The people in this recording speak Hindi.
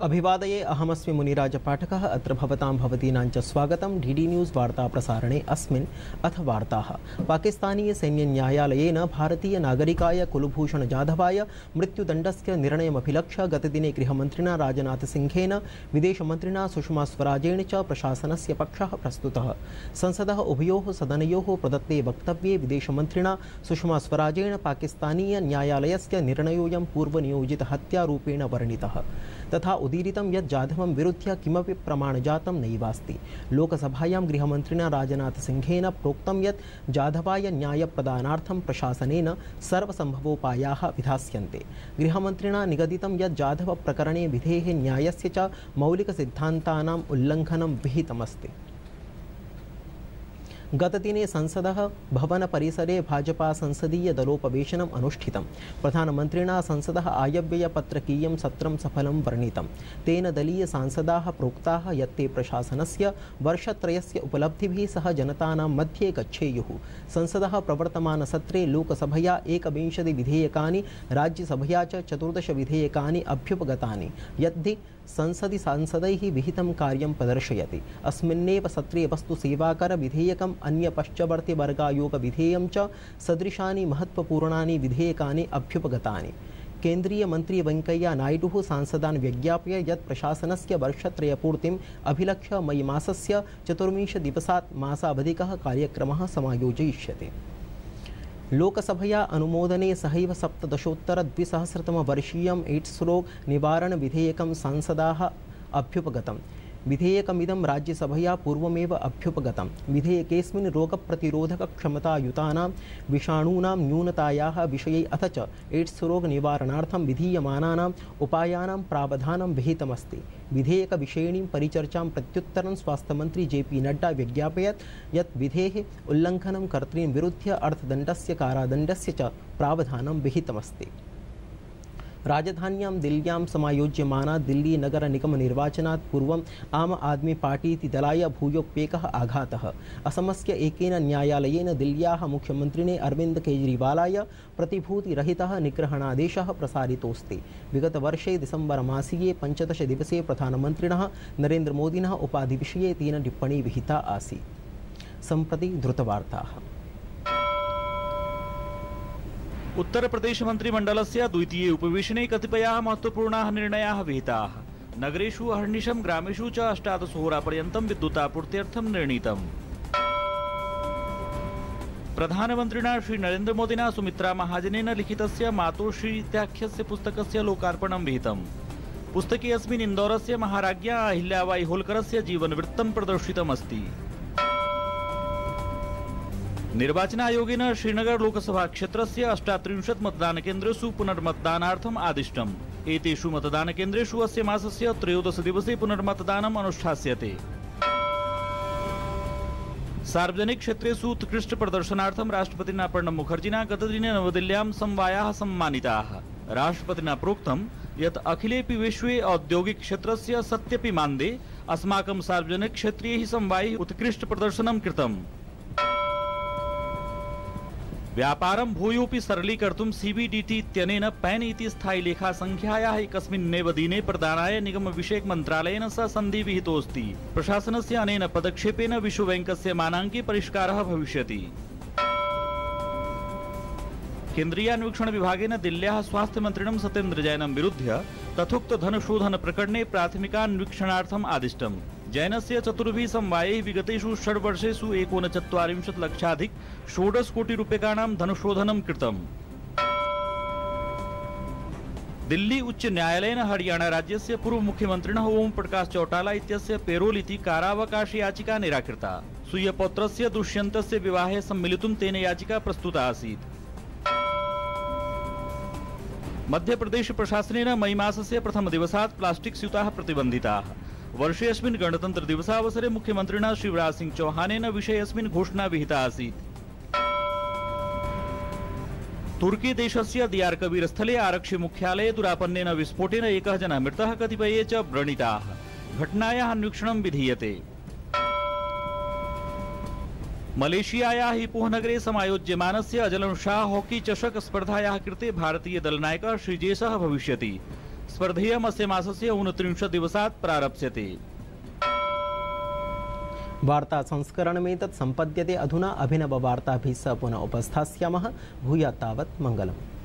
अभिवादये अहमस्मि मुनिराजपाठकः। अत्र भवतां भवतीनां च स्वागतं डीडी न्यूज़ वार्ता प्रसारणे। अस्मिन् अथ वार्ताः। पाकिस्तानीय सैन्यन्यायालयेन भारतीय नागरिकाय कुलभूषण जाधवाय मृत्युदण्डस्य निर्णयमभिलक्ष्य गतदिने गृहमन्त्रिणा राजनाथसिंहेन विदेशमन्त्रिणा सुषमा स्वराजेन च प्रशासनस्य पक्षः प्रस्तुतः। संसदः उभयोः सदनयोः प्रदत्ते वक्तव्ये विदेशमन्त्रिणा सुषमा स्वराजेन पाकिस्तानीय न्यायालयस्य निर्णयोऽयं पूर्वनियोजितहत्यारूपेण वर्णितः। तथा उदीरितं यत् जाधवं विरुध्य किमपि प्रमाणजातं नैवास्ति। लोकसभायां गृहमन्त्रिणा राजनाथसिंहेन प्रोक्तं यत् जाधवाय न्यायप्रदानार्थं प्रशासनेन सर्वसम्भवोपायाः विधास्यन्ते। गृहमन्त्रिणा निगदितं यत् जाधवप्रकरणे विधेः न्यायस्य च मौलिकसिद्धान्तानाम् उल्लङ्घनं विहितमस्ति। गतदिने संसदः भवन परिसरे भाजपा संसदीय दलोपवेशनम् अनुष्ठितं। प्रधानमन्त्रिणा संसदः आयव्ययपत्रकीयं सत्रं सफलं वर्णितं। तेन दलीय सांसदाः प्रोक्ताः यत् ते प्रशासनस्य वर्षत्रयस्य उपलब्धिभिः सह जनतानां मध्ये गच्छेयुः। संसदः प्रवर्तमानसत्रे लोकसभया 21 विधेयकानि, राज्यसभया च 14 विधेयकानि अभ्युपगतानि, यद्धि संसदि सांसदैः विहितं कार्यं प्रदर्शयति। अस्मिन्नेव सत्रे वस्तुसेवाकर विधेयकम्, अन्यपश्चवर्तिवर्गायोग विधेयं च सदृशानि महत्वपूर्णानि विधेयकानि अभ्युपगतानि। केन्द्रीय मन्त्री वेंकैया नायडुः सांसदान् व्यज्ञाप्य यत् प्रशासनस्य वर्षत्रयपूर्तिम् अभिलक्ष्य मई मासस्य 24 दिवसात् मासावधिकः कार्यक्रमः समायोजयिष्यते। लोकसभया अनुमोदने सहैव 17-द्विसहस्रतमवर्षीयम् एड्स् रोग निवारण विधेयकं सांसदाः अभ्युपगतम्। विधेयकमिदं राज्यसभया पूर्वमेव अभ्युपगतम्। विधेयकेऽस्मिन् रोगप्रतिरोधकक्षमतायुतानां विषाणूनां न्यूनतायाः विषये अथ च एड्स् रोग निवारणार्थं विधीयमानानाम् उपायानां प्रावधानं विहितमस्ति। विधेयकविषयिणीं परिचर्चां प्रत्युत्तरं स्वास्थ्यमन्त्री JP नड्डा व्यज्ञापयत् यत् विधेः उल्लङ्घनं कर्तॄन् विरुध्य अर्थदण्डस्य, कारादण्डस्य च प्रावधानं विहितमस्ति। राजधान्यां दिल्ल्यां समायोज्यमाना दिल्ली नगर निगम निर्वाचनात् पूर्वम् आम आदमी पार्टीति दलाय भूयोप्येकः आघातः। असमस्य एकेन न्यायालयेन दिल्ल्याः मुख्यमन्त्रिणे अरविन्द केजरीवालाय प्रतिभूतिरहितः निग्रहणादेशः प्रसारितोऽस्ति। विगतवर्षे दिसम्बर मासीये 15 दिवसे प्रधानमन्त्रिणः नरेन्द्रमोदिनः उपाधिविषये तेन टिप्पणी विहिता आसीत्। सम्प्रति द्रुतवार्ताः। उत्तर प्रदेश मंत्रिमंडलस्य द्वितीये उपवेशने कतिपयाः महत्वपूर्णाः निर्णयाः विहिताः। नगरेषु अहर्निशं, ग्रामेषु च 18 होरापर्यन्तं विद्युतापूर्त्यर्थं निर्णीतम्। प्रधानमन्त्रिणा श्री नरेन्द्रमोदिना सुमित्रा महाजनेन लिखितस्य मातोश्री इत्याख्यस्य पुस्तकस्य लोकार्पणं विहितम्। पुस्तके अस्मिन् इन्दौरस्य महाराज्ञा अहिल्याबाई होल्करस्य जीवनवृत्तं प्रदर्शितमस्ति। निर्वाचन आयोगेन श्रीनगर लोकसभा क्षेत्रस्य 38 मतदानकेन्द्रेषु पुनर्मतदानार्थम् आदिष्टम्। एतेषु मतदानकेन्द्रेषु अस्य मासस्य 13 दिवसे पुनर्मतदानम् अनुष्ठास्यते। सार्वजनिक क्षेत्रेषु उत्कृष्ट प्रदर्शनार्थं राष्ट्रपतिना प्रणब मुखर्जिना गतदिने नवदिल्ल्यां समवायाः सम्मानिताः। राष्ट्रपतिना प्रोक्तं यत् अखिलेपि विश्वे औद्योगिक क्षेत्रस्य सत्यपि मान्दे अस्माकं सार्वजनिक क्षेत्रीयैः समवायैः उत्कृष्ट प्रदर्शनं कृतम्। व्यापारं भूयोऽपि सरलीकर्तुं CBDT इत्यनेन पैन इति स्थायी लेखा संख्यायाः एकस्मिन्नेव दिने प्रदानाय निगम विषयक मन्त्रालयेन सह सन्धि विहितोऽस्ति। प्रशासनस्य अनेन पदक्षेपेन विश्वबैङ्कस्य मानाङ्के परिष्कारः भविष्यति। केन्द्रीयान्वीक्षण विभागेन दिल्ल्याः स्वास्थ्यमन्त्रिणं सत्येन्द्र जैनं विरुध्य तथोक्त धनशोधन प्रकरणे प्राथमिकान्वीक्षणार्थम् आदिष्टम्। जैनस्य 4 समवायैः विगतेषु 6 वर्षेषु 39 लक्षाधिक 16 कोटि रूप्यकाणां धनशोधनं कृतम्। दिल्ली उच्च न्यायालयेन हरियाणा राज्यस्य पूर्व मुख्यमन्त्रिणः ओम प्रकाश चौटाला इत्यस्य पेरोल इति कारावकाश याचिका निराकृता। स्वीयपौत्रस्य दुष्यन्तस्य विवाहे सम्मिलितुं तेन याचिका प्रस्तुता आसीत्। मध्यप्रदेश प्रशासनेन मई मासस्य प्रथमदिवसात् प्लास्टिक स्यूताः प्रतिबन्धिताः। वर्षेऽस्मिन् गणतन्त्र दिवसावसरे मुख्यमन्त्रिणा शिवराज सिंह चौहानेन विषयेऽस्मिन् घोषणा विहिता आसीत्। तुर्की देशस्य दियार कबीर स्थले आरक्षि मुख्यालये दुरापन्नेन विस्फोटेन एकः जनः मृतः, कतिपये च व्रणिताः। घटनायाः अन्वीक्षणं विधीयते। मलेशियायाः इपोह नगरे समायोज्यमानस्य अजलन शाह हॉकी चषक स्पर्धायाः कृते भारतीय दलनायकः श्रीजेशः भविष्यति। स्पर्धेयम् अस्य मासस्य 29 दिवसात् प्रारप्स्यते। वार्ता संस्करणमेतत् सम्पद्यते। अधुना अभिनववार्ताभिः सह पुनः उपस्थास्यामः। भूयात् तावत् मङ्गलम्।